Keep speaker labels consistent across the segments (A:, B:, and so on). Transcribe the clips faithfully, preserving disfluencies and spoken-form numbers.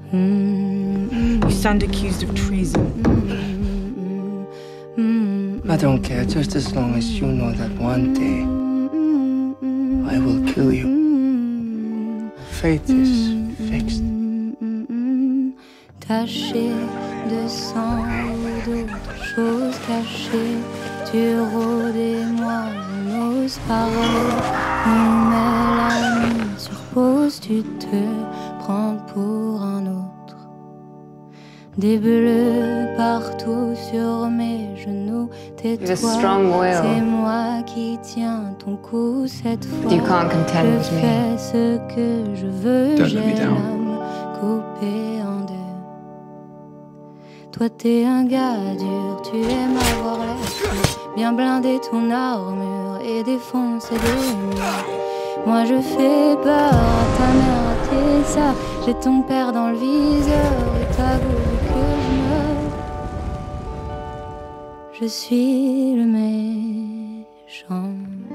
A: You stand accused of treason.
B: I don't care, just as long as you know that one day I will kill you. Fate is fixed.
C: Taché de sang ou d'autres choses cachées, tu rôdes et moi je n'ose parler. On met la nuit sur pause, tu te prends pour un autre. Des bleus partout sur mes genoux, tais-toi, c'est moi qui tiens ton cou cette fois.
D: You can't contend
C: Je
D: with me.
C: fais ce que je veux,
E: Don't let
C: j'ai
E: me down.
C: l'âme coupée en deux. Toi t'es un gars dur, tu aimes avoir l'air sûr, bien blindé ton armure et défoncer des murs. Moi je fais peur à ta mère, à tes sœurs, j'ai ton père dans le viseur et t'as voulu que je meure. Je suis le méchant.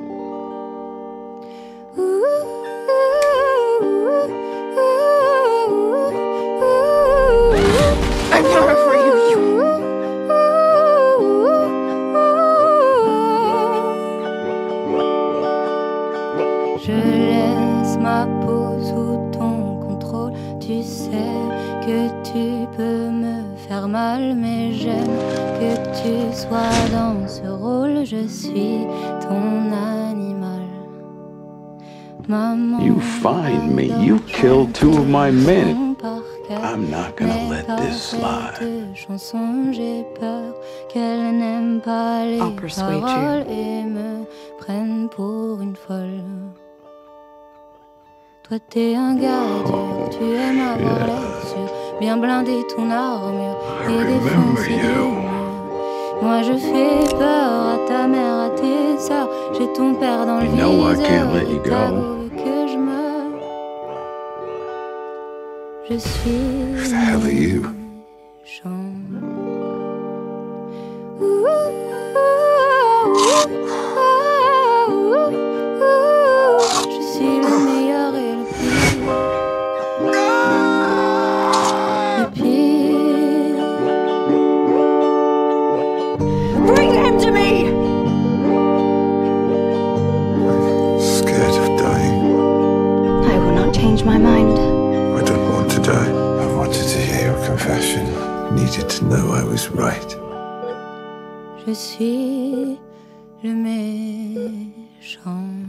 A: I'm not afraid of you.
C: Je laisse ma peau sous ton contrôle. Tu sais que tu peux me faire mal, mais j'aime que tu sois dans ce rôle. Je suis ton animal. Maman,
E: You find me. You killed two of my men. I'm not gonna let this slide.
C: Chanson, j'ai peur qu'elle n'aime pas les
A: I'll persuade
C: paroles
A: you.
C: et me prenne pour une folle. Toi t'es un gars dur, tu aimes avoir l'air sûr, bien blindé ton armure et défoncer des murs. Moi je fais peur à ta mère, à tes sœurs, j'ai ton père dans le
E: You know I can't
C: viseur
E: let you
C: et t'as
E: go.
C: voulu que je meure. Je suis
E: Who the hell are you?
C: méchant. Je suis le meilleur et le pire. Le pire.
A: Bring him to me!
F: Scared of dying.
G: I will not change my mind.
F: I don't want to die. I wanted to hear your confession. Needed to know I was right.
C: Je suis le méchant.